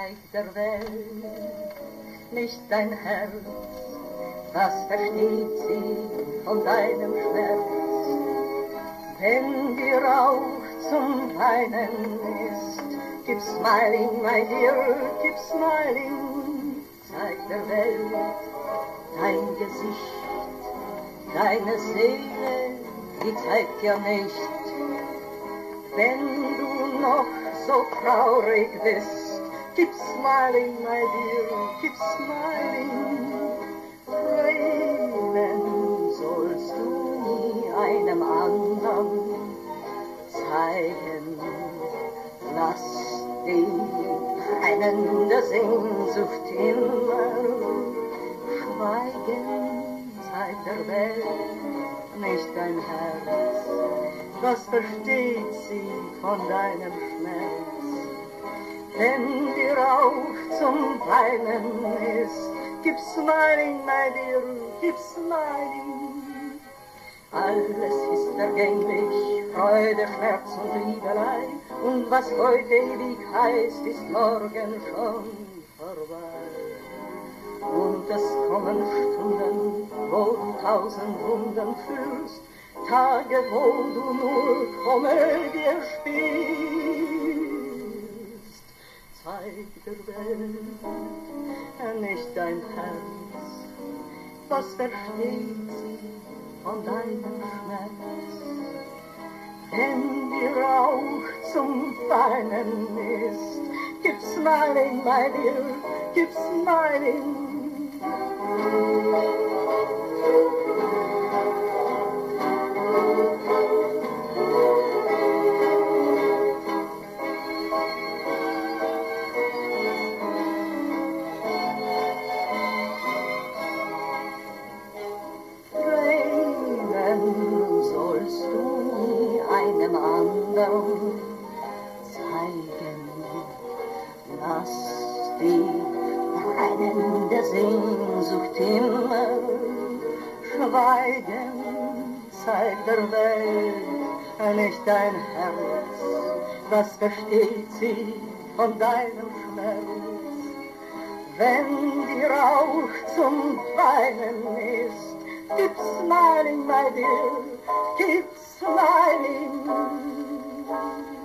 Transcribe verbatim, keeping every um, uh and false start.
zeigt der Welt nicht dein Herz, was versteht sie von deinem Schmerz? Wenn dir auch zum Weinen ist, keep smiling, my dear, keep smiling, zeigt der Welt dein Gesicht, deine Seele, die zeigt ja nicht. Wenn du noch so traurig bist, keep smiling, my dear, keep smiling. Tränen sollst du nie einem anderen zeigen. Lass die brennende Sehnsucht immer schweigen, zeigt der Welt nicht dein Herz. Was versteht sie von deinem Schmerz? Wenn dir auch zum Weinen ist, keep smiling, my dear, keep smiling. Alles ist vergänglich, Freude, Schmerz und Liebelei, und was heute ewig heißt, ist morgen schon vorbei. Und es kommen Stunden, wo du tausend Wunden fühlst, Tage, wo du nur Komödie spielst. Zeig der Welt nicht dein Herz, was versteht sie von deinem Schmerz? Wenn dir auch zum Weinen ist, keep smiling, my dear, keep smiling. Sollst du nie einem anderen zeigen, lass die brennende Sehnsucht immer schweigen, zeig der Welt nicht dein Herz, was versteht sie von deinem Schmerz? Wenn dir auch zum Weinen ist, keep smiling, my dear, keep smiling.